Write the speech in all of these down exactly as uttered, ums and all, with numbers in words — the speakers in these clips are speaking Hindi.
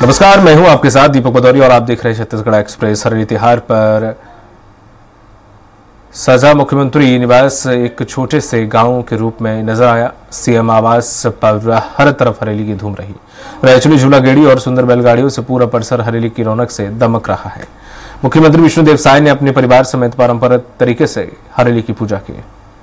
नमस्कार, मैं हूं आपके साथ दीपक भदौरी और आप देख रहे हैं छत्तीसगढ़ एक्सप्रेस। हरेली त्योहार पर सजा मुख्यमंत्री निवास एक छोटे से गांव के रूप में नजर आया। सीएम आवास पर हर तरफ हरेली की धूम रही। रैचुली, झूला गेड़ी और सुंदर बैलगाड़ियों से पूरा परिसर हरेली की रौनक से दमक रहा है। मुख्यमंत्री विष्णुदेव साय ने अपने परिवार समेत पारंपरिक तरीके से हरेली की पूजा की।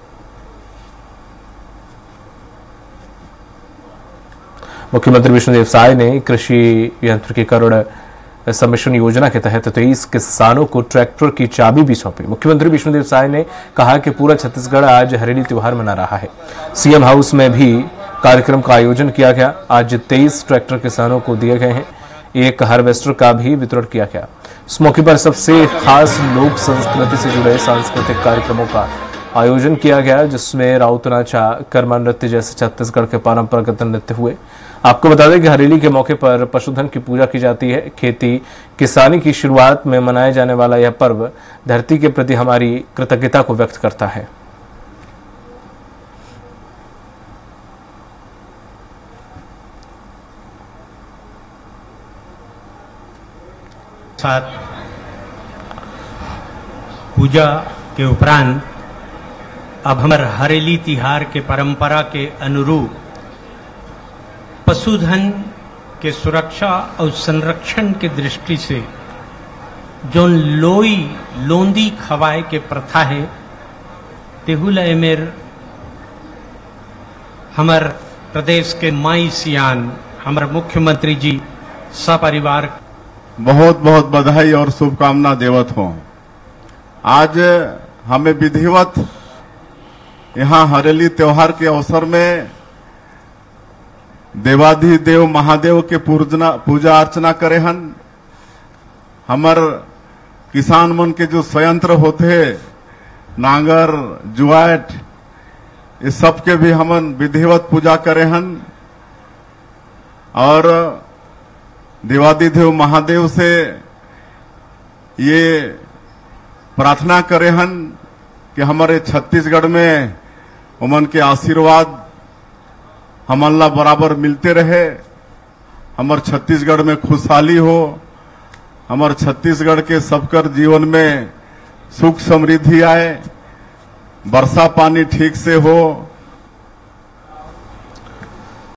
मुख्यमंत्री विष्णुदेव साय ने कृषि यंत्र की करोड़ सम्मिश्रण योजना के तहत तेईस किसानों को ट्रैक्टर की चाबी भी सौंपी। मुख्यमंत्री विष्णुदेव साय ने कहा कि पूरा छत्तीसगढ़ आज हरेली त्योहार मना रहा है। सीएम हाउस में भी कार्यक्रम का आयोजन किया गया। आज तेईस ट्रैक्टर किसानों को दिए गए हैं। एक हार्वेस्टर का भी वितरण किया गया। इस मौके पर सबसे खास लोक संस्कृति से जुड़े सांस्कृतिक कार्यक्रमों का आयोजन किया गया, जिसमें राउत नाचा, कर्मा नृत्य जैसे छत्तीसगढ़ के पारंपरिक नृत्य हुए। आपको बता दें कि हरेली के मौके पर पशुधन की पूजा की जाती है। खेती किसानी की शुरुआत में मनाया जाने वाला यह पर्व धरती के प्रति हमारी कृतज्ञता को व्यक्त करता है। साथ पूजा के उपरांत अब हमारे हरेली तिहार के परंपरा के अनुरूप पशुधन के सुरक्षा और संरक्षण के दृष्टि से जो लोई लोंदी खवाए के प्रथा है, तेहुला एमेर हमार प्रदेश के माई सियान हमारे मुख्यमंत्री जी सपरिवार बहुत बहुत बधाई और शुभकामना देवत हो। आज हमें विधिवत यहाँ हरेली त्योहार के अवसर में देवाधिदेव महादेव के पूजना पूजा अर्चना करे हन। हमर किसान मन के जो संयंत्र होते नांगर जुआट, इस सब के भी हमन विधिवत पूजा करे हन और देवाधिदेव महादेव से ये प्रार्थना करे हन कि हमारे छत्तीसगढ़ में उमन के आशीर्वाद हमन ला बराबर मिलते रहे। हमार छत्तीसगढ़ में खुशहाली हो, हमार छत्तीसगढ़ के सबकर जीवन में सुख समृद्धि आए, वर्षा पानी ठीक से हो,